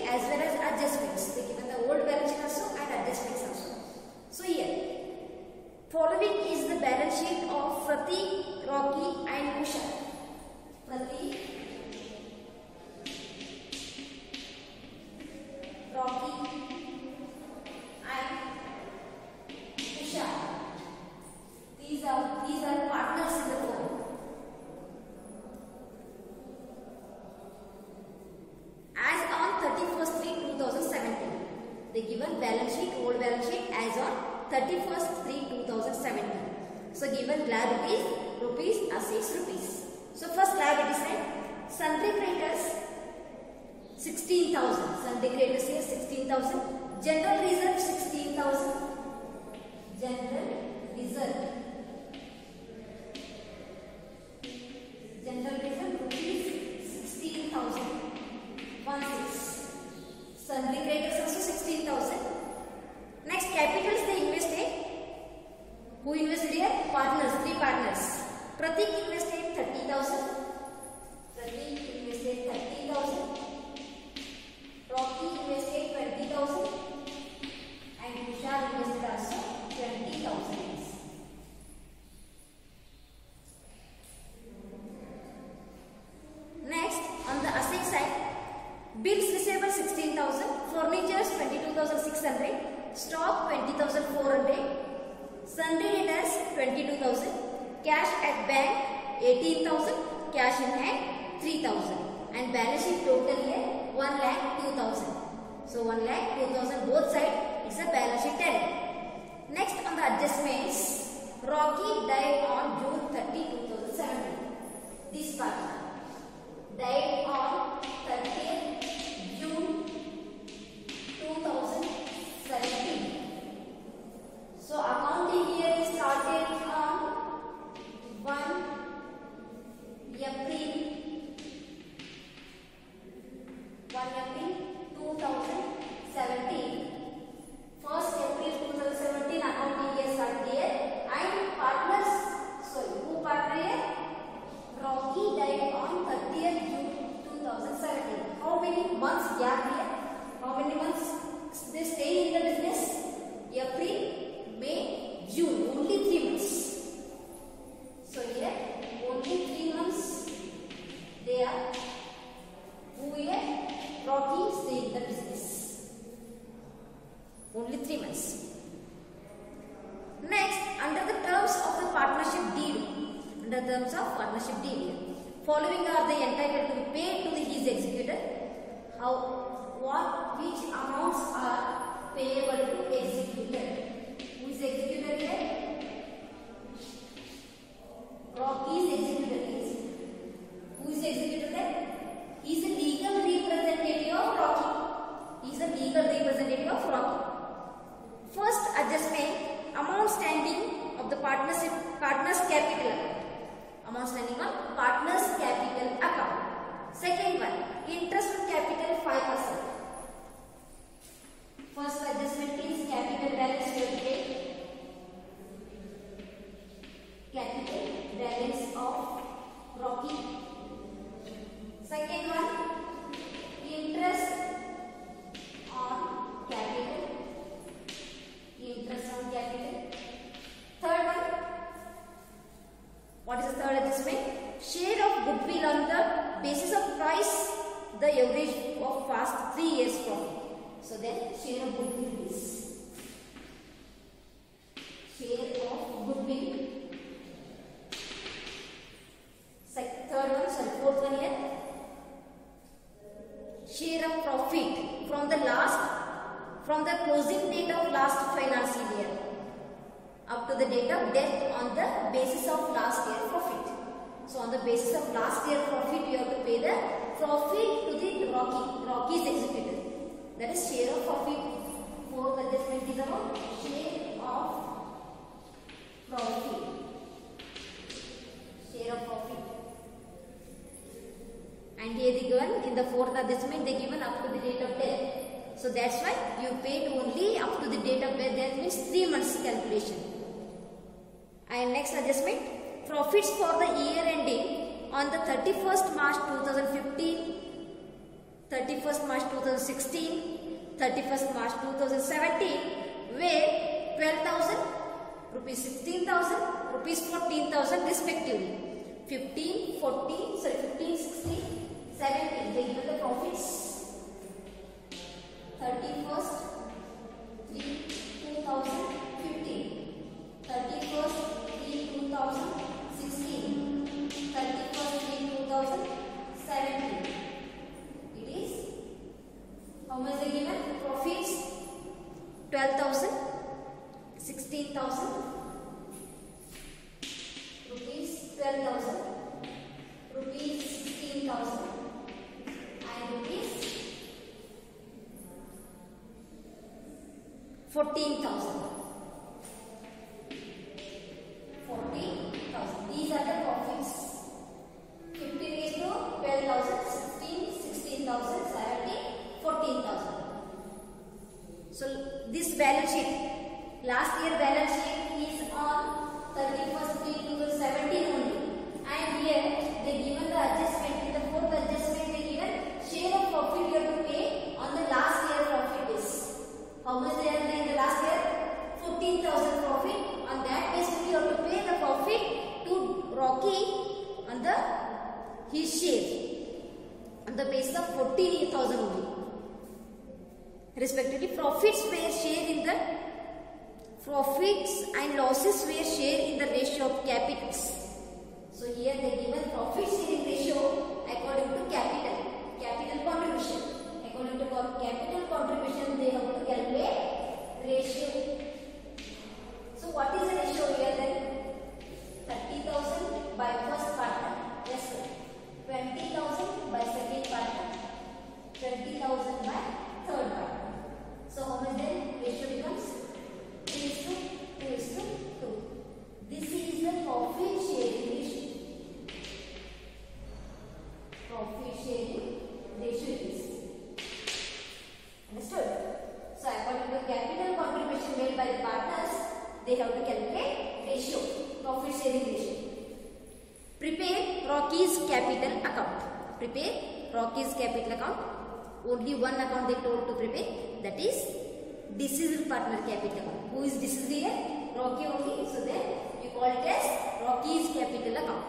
as well as adjustments. They given the old balance sheet also and adjustments also. So here, following is the balance sheet of Pratik, Rocky and Usha. Pratik, Rocky and Usha. These are partners in the firm. As on 31st/3/2017, they given balance sheet, old balance sheet as on 31st/3/2017. So given liabilities, rupees, assets, rupees. So first liability side, sundry creditors 16,000. Sundry creditors here 16,000. General reserve 16,000. General reserve. General reserve rupees 16,000. 16. Sundry creditors also 16,000. Next, capitals they invested. Who invested here? Partners, 3 partners. Pratik invested 30,000. Pratik invested 30,000. Rocky invested 20,000. And Usha invested also 20,000. Next, on the asset side, bills receivable 16,000, furnitures 22,600, stock 20,400, sundry debtors 22,000, cash at bank 18,000, cash in hand 3,000, and balance sheet total here 1,02,000. So 1,02,000 both sides is a balance sheet tally. Next, on the adjustments, Rocky died on June 30, 2017. This partner died on 30th June 2017. So accounting year is started on 1 April 2017. 1st April 2017 accounting year started here, and partners, who partner here? Rocky died on 30th June 2017. How many months gap here? How many months they stay in the business? April, May, June. Only 3 months. So here only 3 months they are. Who here? Rocky stay in the business. Only 3 months. Next, under the terms of the partnership deed. Under terms of partnership deed, following are they entitled to be paid to his executor. Which amounts are payable to executor? Who is executor here? Rocky is executor. Who is executor there? He is a legal representative of Rocky. He is a legal representative of Rocky. First adjustment, amount standing of the partners capital account. Amount standing on partners capital account. Second one, interest on capital 5%. First adjustment is capital balance to take. Capital balance of Rocky. Second one, interest on capital. Interest on capital. Third one, what is the third adjustment? Share of goodwill on the basis of price, the average of past 3 years profit. So then share of goodwill is share of goodwill. Fourth one here, share of profit from the closing date of last financial year up to the date of death on the basis of last year profit. So on the basis of last year profit, you have to pay the profit to the Rocky's executor. That is share of profit. Fourth adjustment is about share of profit. Share of profit. And here they given in the fourth adjustment, they given up to the date of death. So that's why you paid only up to the date of death. That means 3 months calculation. And next adjustment, profits for the year ending on the 31st March 2015 31st March 2016, 31st March 2017, where 12,000, rupees 16,000, rupees 14,000 respectively. 15, 16, 17. They given the profits. 31st 3, 2015. 31st 3, 2016. 31st 3, 2017. It is how much they given? Profits 12,000, 16,000, rupees 12,000, rupees 16,000, and rupees 14,000. 14,000. These are the profits. 15 is to 12,000, 16,000, 17, 14,000. So this balance sheet, last year balance sheet is on 31st May 2017 only, and here they given the adjustment. In the fourth adjustment they given share of profit you have to pay on the last year profit is. How much they earned in the last year? 14,000 profit. On that basis you have to pay the profit to Rocky on the his share on the basis of 14,000 only. Respectively, profits were shared in the profits and losses were shared in the ratio of capitals. So here they given profit sharing ratio according to capital contribution. According to capital contribution, they have to calculate ratio. So what is the ratio here then? 30,000 by first partner. Yes sir. 20,000 by second partner. 20,000 by third partner. So how much then ratio becomes? 3:2:2. This is the profit sharing ratio. Profit sharing ratio is. Understood? So according to capital contribution made by the partners, they have to calculate ratio, profit sharing ratio. Prepare Rocky's capital account. Prepare Rocky's capital account. Only one account they told to prepare, that is deceased partner capital. Who is deceased here? Rocky only. So then you call it as Rocky's capital account.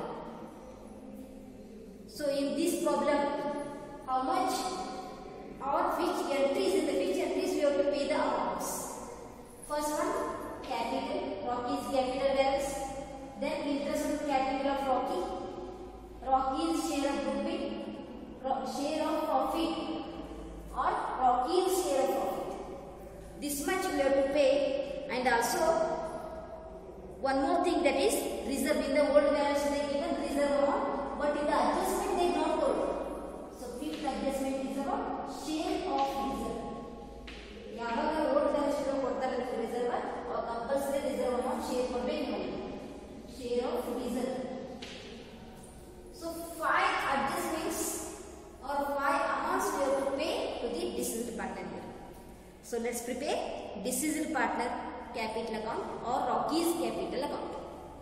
So in this problem, how much or which entries, in the which entries we have to pay the amounts? First one, capital, Rocky's capital balance. Then interest on capital of Rocky, Rocky's share of goodwill, share of profit, or Rocky's share of profit. This much we have to pay, and also one more thing, that is reserve. In the old balance they given reserve amount, but in the adjustment they not told. So fifth adjustment is about share of reserve. ಯಾವಾಗ old balance sheet ಕೊಡ್ತಾರೆ reserve, or compulsory reserve amount share ಕೊಡಬೇಕು. Share of reserve. So 5 adjustments or 5 amounts we have to pay to the deceased partner here. So let's prepare deceased partner capital account or Rocky's capital account.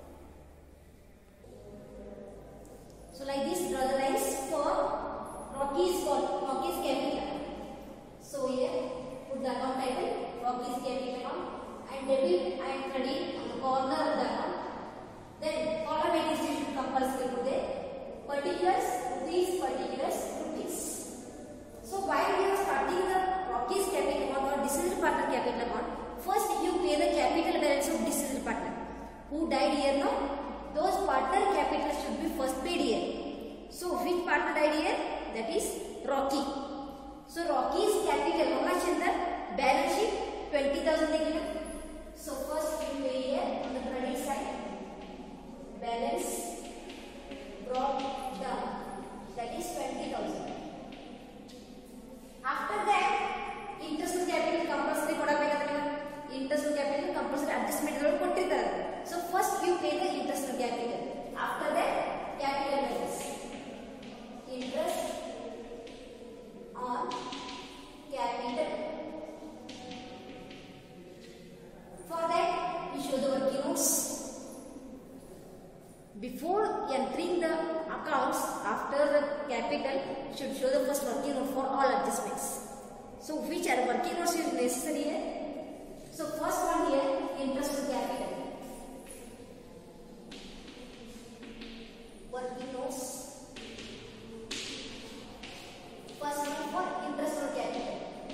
So like this, draw the lines for Rocky's capital. So here put the account title Rocky's capital account and debit and credit on the corner of the account. Then column administration compulsory put there. Particulars rupees. So while we are starting the Rocky's capital account or deceased partner capital account, first you pay the capital balance of deceased partner who died here now. Those partner capital should be first paid here. So which partner died here? That is Rocky. So Rocky's capital, how much in the balance sheet? 20,000 they given. So first we pay here on the credit side. Balance brought down, that is 20,000. After that, interest on capital compulsory ಕೊಡಬೇಕಾದ್ರೆ interest on capital compulsory adjustment ಗಳು ಕೊಟ್ಟಿದ್ದಾರೆ. So first you pay the interest on capital. After that, capital balance. Interest on capital. For that, we show the working notes. Before entering the accounts, after the capital, you should show the first working note for all So which are working notes is necessary here? So first one here, interest on capital. Working notes. First one for interest on capital.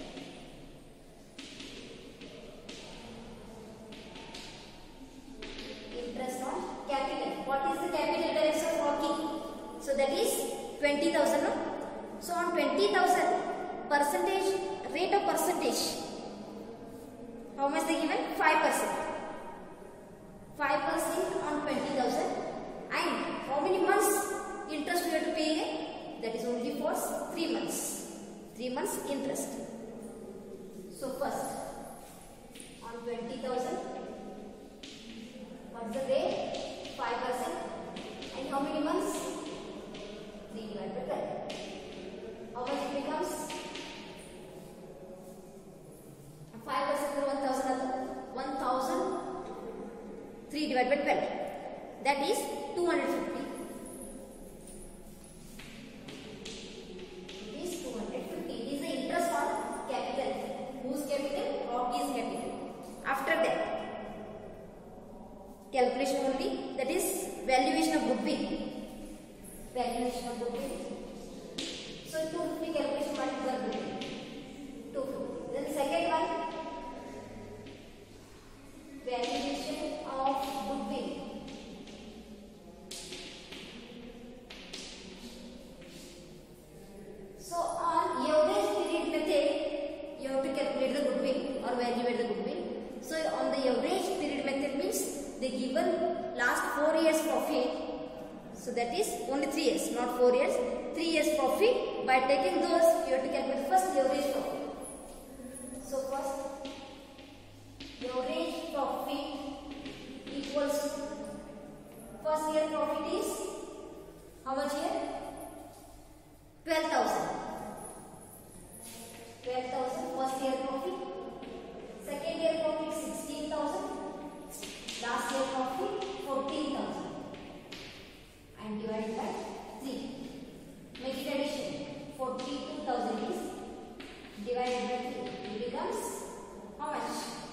Interest on capital. What is the capital balance of Rocky? So that is 20,000. No? So on 20,000, percentage, rate of percentage. How much they given? 5%. 5% on 20,000. And how many months interest we have to pay? That is only for 3 months. 3 months interest. So first, on 20,000, what's the rate? 5%. And how many months? 3 divided by 12. How much it becomes? 5% for 1,000. 1,000. 3 divided by 12. That is 250. It is 250. It is the interest on capital. Whose capital? Rocky's capital. After that, calculation only. That is valuation of goodwill. Valuation of goodwill. So 250 calculation multiplied by 250. Then second one, valuation of goodwill. So on average period method, you have to calculate the goodwill or evaluate the goodwill. So on the average period method means they given last 4 years profit. So that is only 3 years, not 4 years. 3 years profit. By taking those, you have to calculate first average profit. So first, average profit equals to first year profit is how much here? 12,000. 12,000 first year profit. Second year profit 16,000. Last year profit 14,000. And divided by 3. Make it addition. 42,000 is divided by 3. It becomes how much?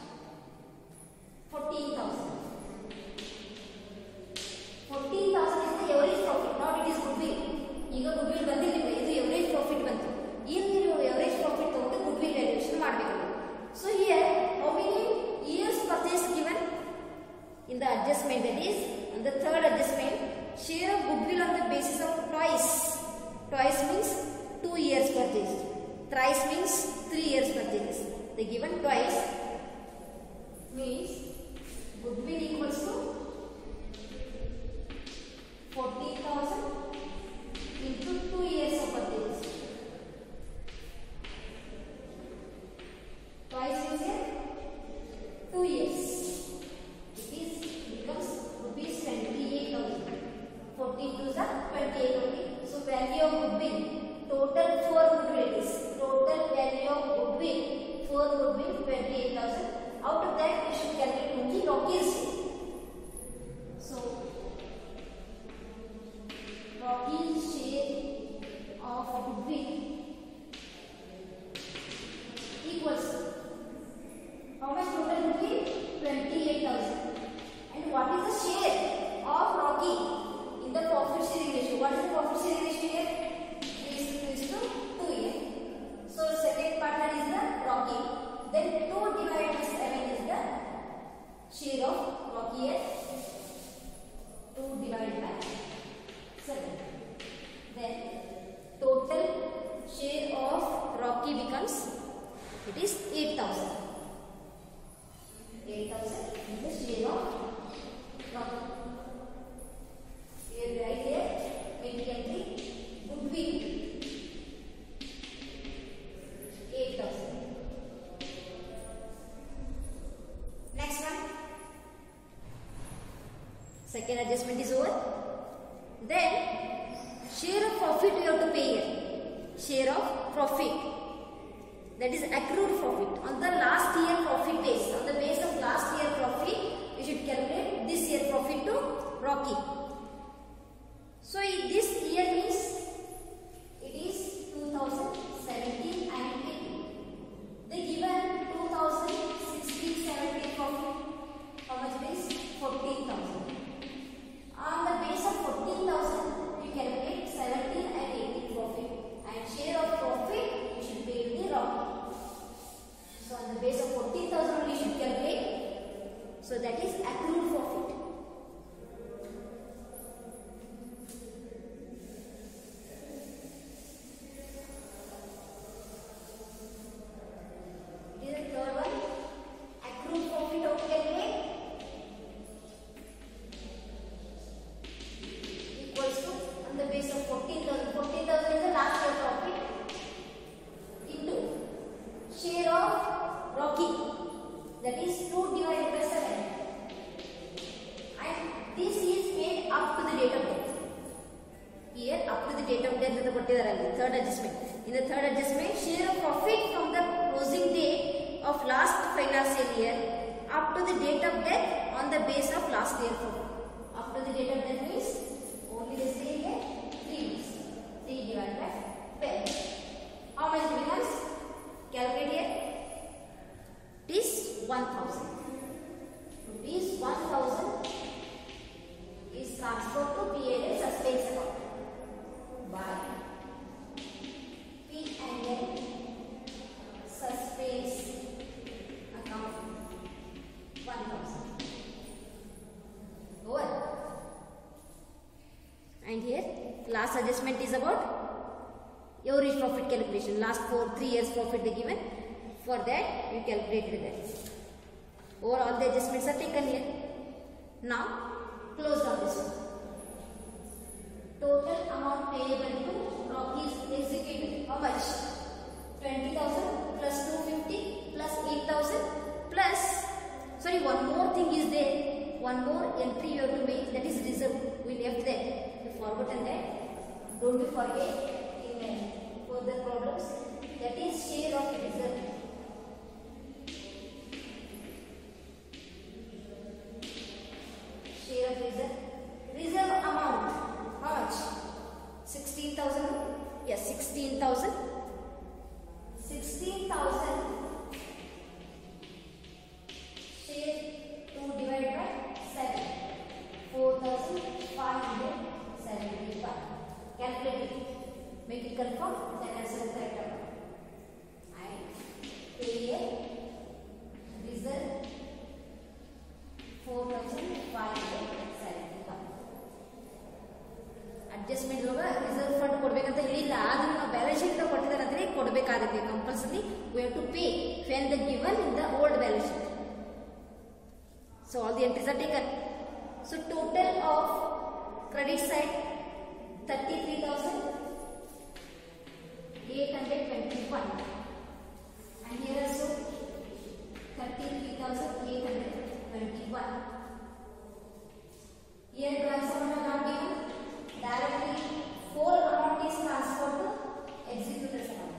14,000. 14,000 is the average profit, not it is goodwill. ಈಗ goodwill ಬಂದಿಲ್ಲ, ಇದು average profit ಬಂತು. ಇಲ್ಲಿ ನೀವು average profit ತಗೊಂಡು goodwill valuation ಮಾಡಬೇಕು. So here, how many years purchase given? In the adjustment, that is, on the third adjustment, share of goodwill on the basis of twice. Twice means 2 years purchased. Thrice means 3 years purchased. They given twice means goodwill equals to 40,000 into 2 years of purchase. Twice means 2 years. It is becomes rupees 28,000. 42 is 28 only. So value of goodwill, total for goodwill is total value of goodwill for goodwill 28,000. Out of that we should calculate only Rocky's share. So Rocky's share of goodwill equals how much total goodwill? 28,000. And what is the share of Rocky in the profit sharing ratio? What is the profit sharing ratio here? 3:2 here. So second partner is the Rocky. Then 2 divided by 7 is the share of Rocky here. 2 divided by 7. Then total share of Rocky becomes, it is 8,000. 8,000 is the share of Rocky. Here right here, make it entry goodwill 8,000. Next one. Second adjustment is over. Then share of profit you have to pay here. Share of profit. That is accrued profit. On the last year profit base. On the base of last year profit, you should calculate this year profit to Rocky. So this year means it is 2017 and 18. up to the date of death. Here up to the date of death ಅಂತ ಕೊಟ್ಟಿದ್ದಾರೆ ಅಲ್ಲಿ third adjustment. In the third adjustment, share of profit from the closing date of last financial year up to the date of death on the base of last year profit. Up to the date of death means only they say here 3 weeks. 3 divided by 12. How much becomes? Calculate here. It is 1000. Rupees 1000 is transferred to P&L suspense account by P&L suspense account 1000. Over. And here last adjustment is about average profit calculation. Last 3 years profit they given. For that we calculated that. Over all the adjustments are taken here. Now close down this one. Total amount payable to Rockies executive. How much? 20,000 plus 250 plus 8,000 plus. Sorry, one more thing is there. One more entry you have to make, that is reserve. We left that. We forgotten that. Don't be forget in further problems. That is share of reserve. Share of reserve. Reserve amount. How much? 16,000. Yes, 16,000. 16,000. Share 2 divided by 7. 4,575. Calculate it. Make it confirm. Then answer the correct amount. And pay reserve 4,575. Adjustment ಇವಾಗ reserve fund ಕೊಡಬೇಕಂತ ಹೇಳಿಲ್ಲ, ಆದ್ರೂ ನಾವು balance sheet ಕೊಟ್ಟಿದ್ದಾರೆ ಅಂದ್ರೆ ಕೊಡಬೇಕಾಗುತ್ತೆ compulsory. We have to pay when the given in the old balance sheet. So all the entries are taken. So total of credit side 33,821 and here also 33,821. Here transfer not given. Directly 4 amount is transferred to executors account.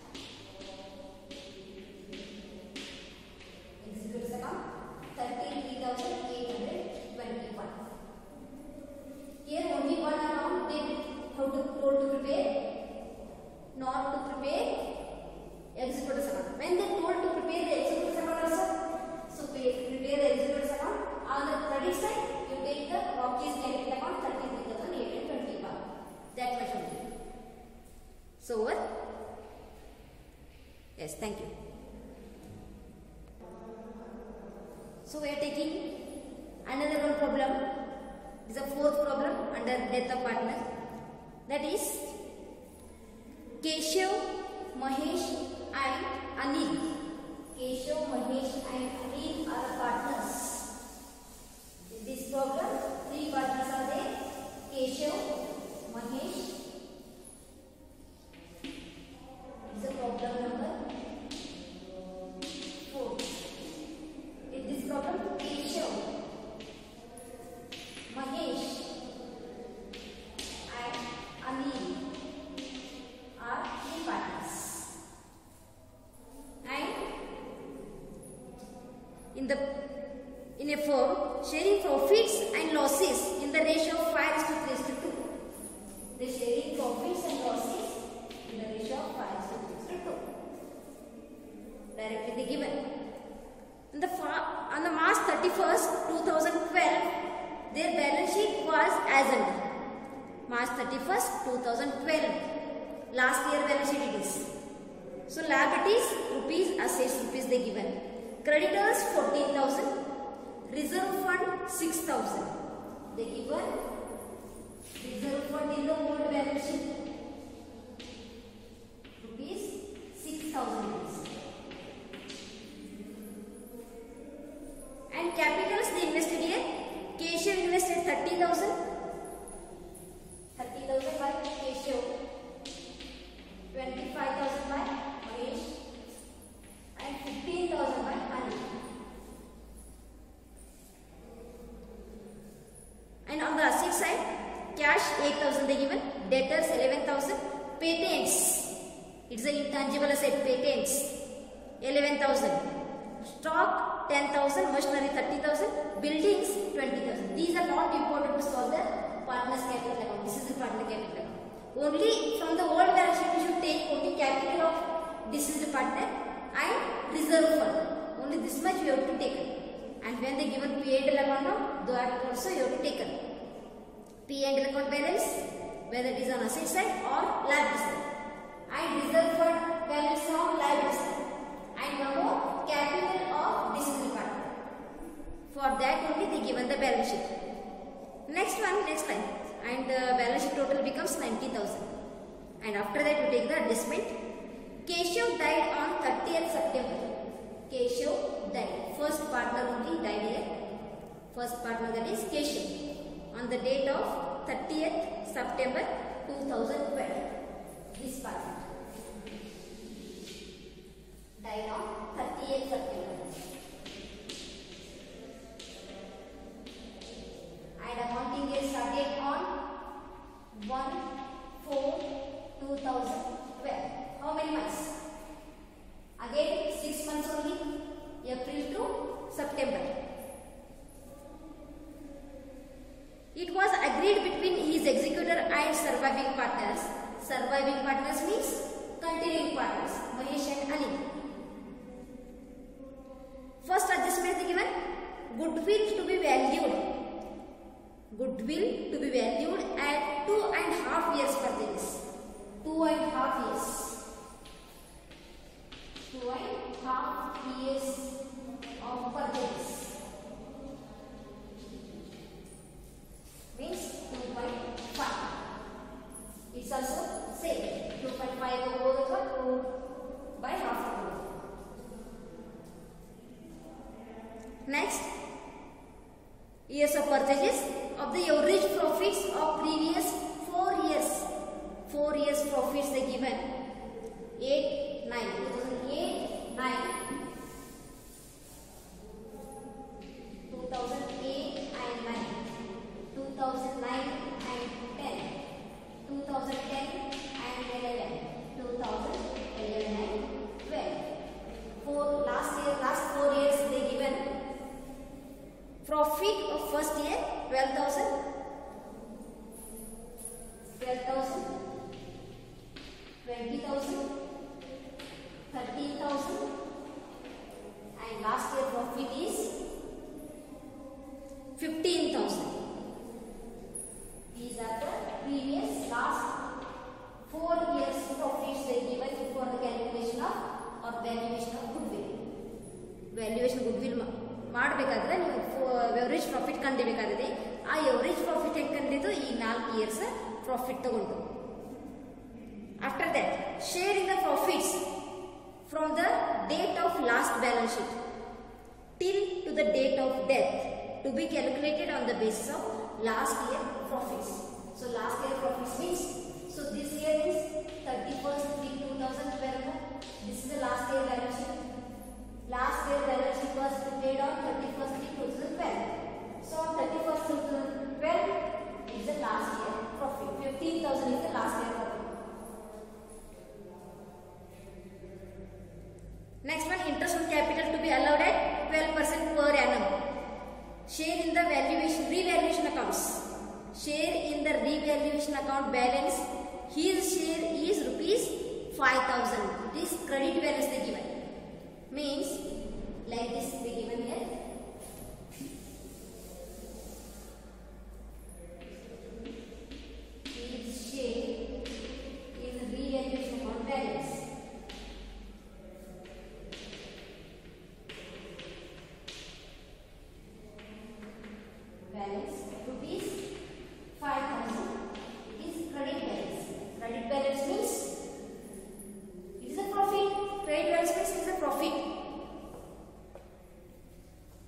Executors account 33,821. Here only one amount they told to prepare, not to prepare executors account. When they told to prepare the executors account also, so prepare the executors account. On the credit side, you take the Rockies credit account 33,821. That much only. So over. Yes, thank you. So we are taking another one problem. This is a fourth problem under death of partner. That is Keshav, Mahesh and Anil. Keshav, Mahesh and Anil are partners. In this problem, 3 partners are there. Keshav, Mahesh. This is a problem number 4. In this problem, Keshav, Mahesh and Anil are 3 partners. And in a firm, sharing profits and losses in the ratio of 5:3:2. The sharing profits and losses in the ratio of 5:3:2. Directly they given. On the March 31st, 2012, their balance sheet was as under. March 31st, 2012. Last year balance sheet it is. So liabilities rupees, assets rupees they given. Creditors 14,000. Reserve fund 6,000. They given reserve fund in the old balance sheet rupees 6,000 rupees. And capitals they invested here. Keshav invested 30,000. 30,000 by Keshav. 25,000 by Mahesh. And 15,000 by Anil. And on on the asset side, cash 8,000 they given, debtors 11,000, patents, it's an intangible asset, patents 11,000, stock 10,000, machinery 30,000, buildings 20,000. These are not important to solve the partner's capital account. This is the partner capital account. Only from the old balance sheet you should take only capital of this is the partner and reserve fund. Only this much you have to take. And when they given P&L account, that also you have to take. P&L account balance, whether it is on asset side or liability side, and reserve fund balance on liability side, and one more capital of this is the partner. For that only they given the balance sheet. Next line, and the balance sheet total becomes 90,000. And after that you take the adjustment. Keshav died on 30th September. Keshav died. First partner only died here. First partner, that is Keshav, on the date of 30th September 2012. This partner died on 30th September. And accounting year started on 1/4/2012. How many months? Again 6 months only, April to September. It was agreed between his executor and surviving partners. Surviving partners means continuing partners, Mahesh and Anil. First adjustment is given, goodwill to be valued. Goodwill to be valued at 2.5 years purchase. 2.5 years. 2.5 years of purchase. Means 2.5. It's also same. 2.5 over 2 by half. Next, years of purchases of the average profits of previous 4 years. 4 years profits they given. 8, 9. 2008, 9. 2008 and 9. 2009 and 10. 2010 and 11. 2011 and 12. Last 4 years they given. Profit of first year 12,000, 12,000, 20,000, 13,000, and last year profit is 15,000. These are the previous last 4 years profits they given for the calculation of or valuation of goodwill. Valuation goodwill ಮಾಡಬೇಕಾದ್ರೆ ನೀವು average profit ಕಂಡಿಬೇಕಾಗಿದೆ. ಆ average profit ಹೆಂಗೆ ಕಂಡಿದ್ದು ಈ 4 years profit ತಗೊಂಡು. After that share in the profits from the date of last balance sheet till to the date of death to be calculated on the basis of last year profits. So last year profits means, so this year is 31st week 2012. This is the last year balance sheet. Last year balance sheet was prepared on 31st week 2012. So on 31st 2012 is the last year profit. 15,000 is the last year profit. Next one, interest on capital to be allowed at 12% per annum. Share in the revaluation accounts. Share in the revaluation account balance. His share is rupees 5,000. This credit balance they given. Means like this they given here. His share in the revaluation account balance. Balance rupees 5,000 is credit balance. Credit balance means it is a profit. Credit balance means it is a profit.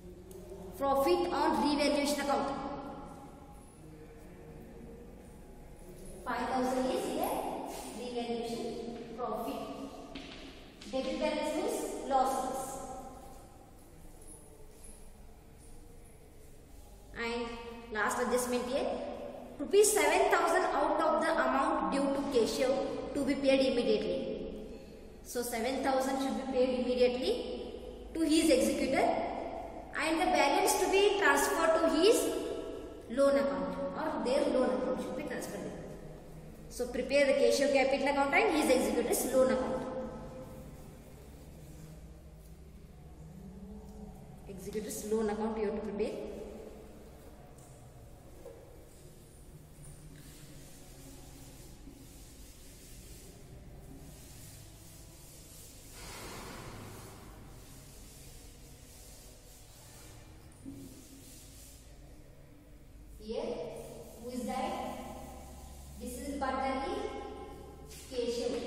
last adjustment here. Rupees 7,000 out of the amount due to Keshav to be paid immediately. So 7,000 should be paid immediately to his executor, and the balance to be transferred to his loan account, or their loan account should be transferred. So prepare the Keshav capital account and his executor's loan account. Executor's loan account you have to prepare. Here, who is that? This is partner Keshav.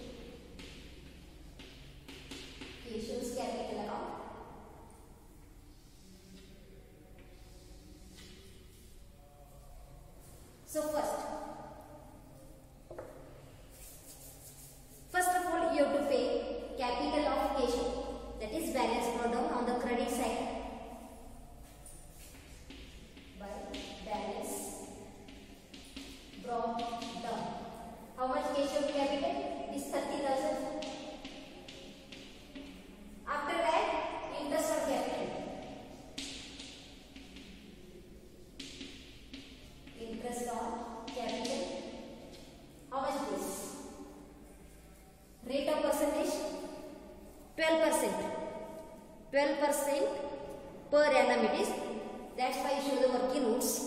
Keshav's capital account. So first of all, you have to pay capital of Keshav, that is balance brought down on the credit side by balance brought down. How much Keshav capital? Is 30,000. After that, interest on capital. Interest on capital. How much it is? Rate of percentage? 12%. 12% per annum it is. That's why you show the working notes.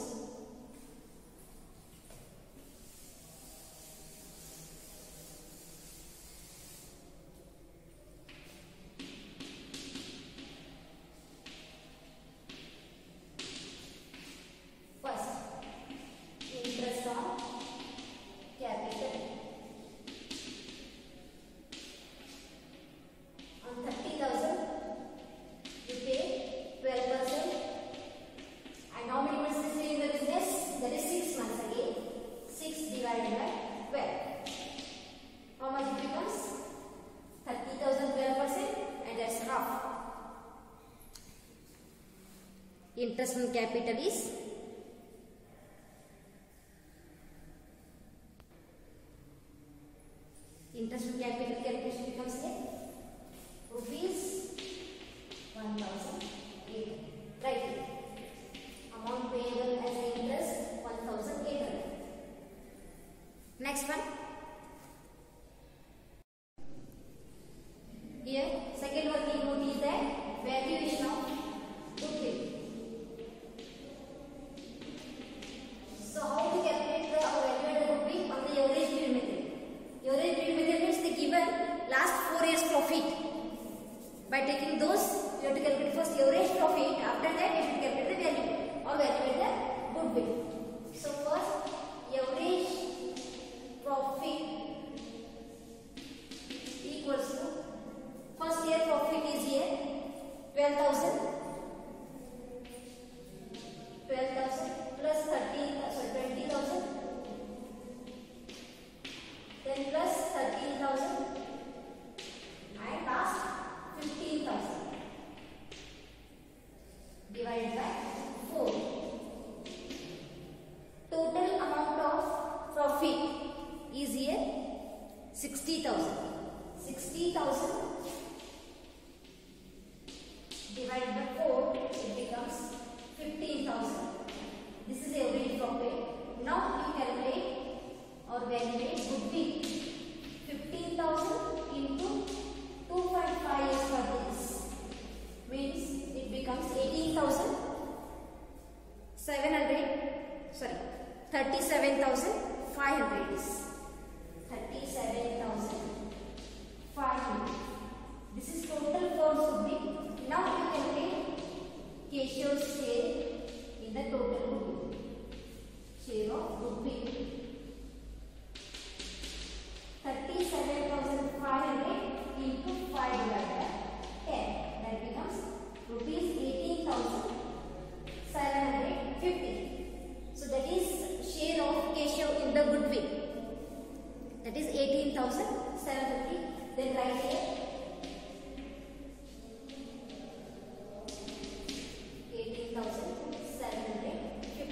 Interest on capital is interest on capital calculation becomes here rupees 1,800. Right. Amount payable as interest 1,800. Next one. Here second working note is that valuation of goodwill. So how to calculate the value of the goodwill on the average period method? Average period method means the given last 4 years profit. By taking those, you have to calculate first average profit. After that, you should calculate the value or value the goodwill. So first, average profit equals to first year profit is here 12,000. 12,000 plus 20,000, then plus 13,000, and last 15,000 divided by 4. Total amount of profit is here 60,000. 60,000 divided by 4, it becomes 15,000. This is average profit. Now we calculate or validate goodwill. 15,000 into 2.5 years for this means it becomes 18,700. 37,500 is 37,500. This is total for goodwill. Now we calculate Keshav's share in the total goodwill. Share of goodwill 37,500 into 5 divided by 10. That becomes rupees 18,750. So that is share of Keshav in the goodwill. That is 18,750. Then write here 18,750.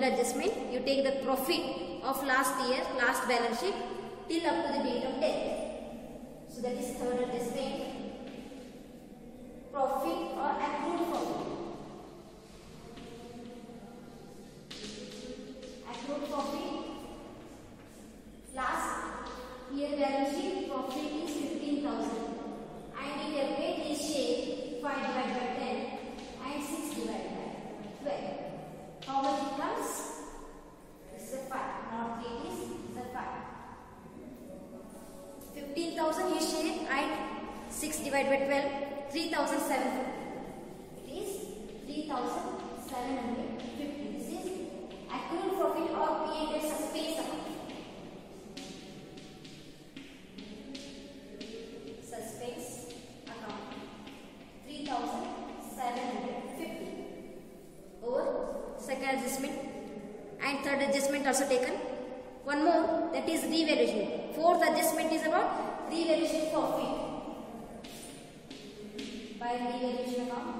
adjustment, you take the profit of last year, last balance sheet till up to the date of death. So that is third adjustment, profit or accrued profit. Accrued profit, last year balance sheet profit is 15,000 and it has paid his share 5 divided by 10 and 6 divided by 12. How much it comes? This is a 5, not 8 is a 5. 15,000 his share and 6 divided by 12, 3,750. It is 3,750. This is accrued profit or P&L suspense account. Suspense account 3,750. Or second adjustment and third adjustment also taken. One more, that is revaluation. Fourth adjustment is about revaluation profit by revaluation account.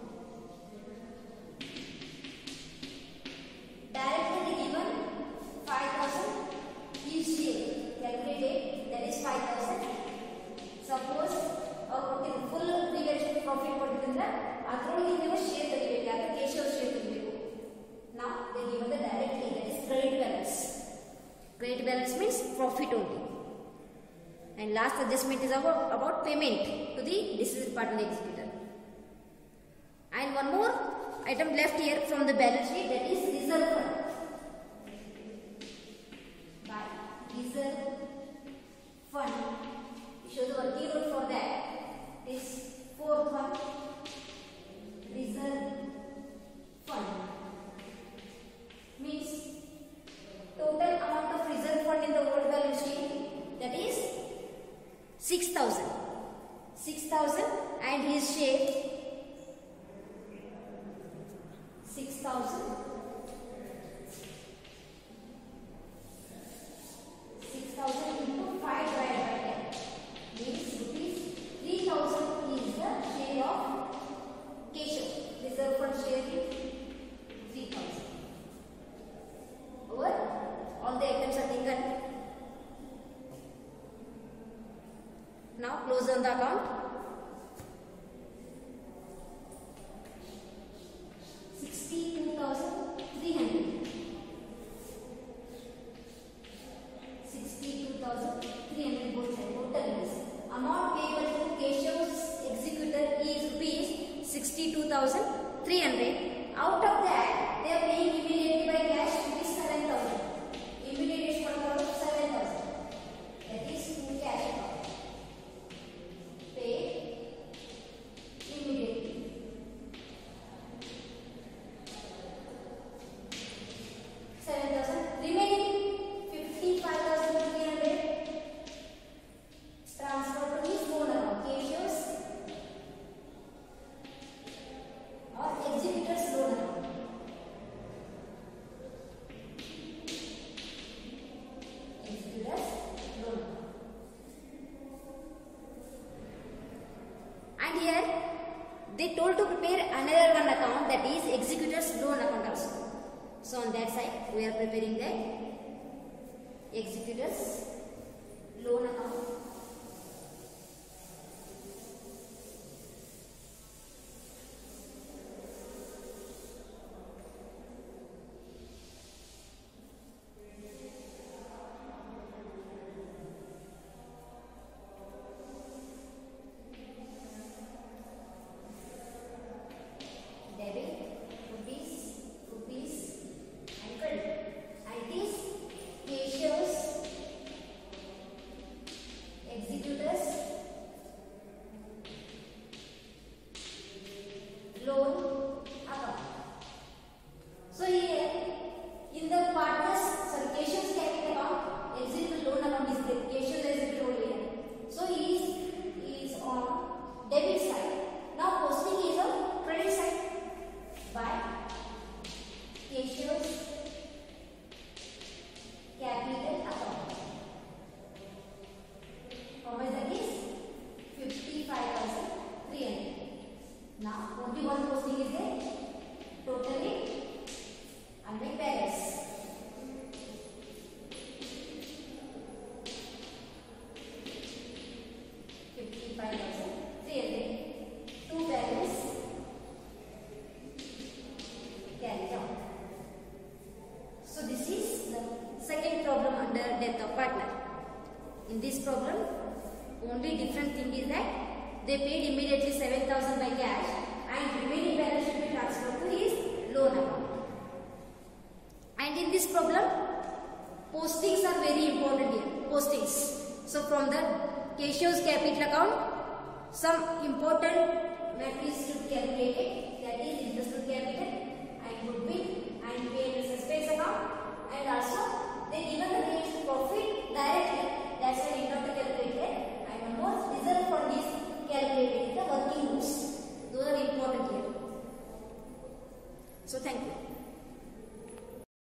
Directly given 5,000 each year. Calculated, that is 5,000. Suppose or full revaluation profit ಕೊಟ್ಟಿದ್ರೆ ಅದರೊಳಗೆ ನೀವು share ತೆಗಿಬೇಕು, ಯಾಕೆ ಕೇಶವ share ತೆಗಿಬೇಕು. Now they given the directly, that is credit balance. Credit balance means profit only. And last adjustment is about payment to the deceased partner executor. And one more item left here from the balance sheet, that is reserve fund. By reserve fund, we show the working rule for that. This fourth one, reserve fund, means total amount of reserve fund in the old balance sheet, that is 6,000. 6,000 and his share 6,000. 6,000 into 5 divided by 10 means rupees 3,000 is the share of Keshav. Reserve fund share is 3,000. Over all the items are taken. Now close on the account. 62,300. 62,300 both sides. Total is amount payable to Keshav's executor is rupees 62,300. Out of that, they are paying immediately by cash rupees 7,000. Immediate is 7,000. That is two cash account. Pay immediately. 7,000. Remaining 55,300 transfer to his loan account, Keshav's or executor's loan account. Executor's loan account. And here they told to prepare another one account, that is executor's loan account also. So on that side we are preparing the executor's loan account. Debit, rupees, and credit. And this Keshav's executor's loan account. So here in the partners, Keshav's capital account, executor loan account is there. Keshav's executor loan here. So he is on debit side. Now posting is on credit side by Keshav's capital account. How much that is? 55,300. Now only one posting is there. Totally Unlike balance. In this problem, only different thing is that they paid immediately 7,000 by cash and remaining balance should be transferred to his loan account. And in this problem, postings are very important here. Postings. So from the Keshav's capital account, some important matters should be calculated. That is interest on capital and goodwill and pay and suspense account, and also they given the net profit directly. That's why we not calculate here. And one more reserve fund is calculated in the working notes. Those are important here. So thank you.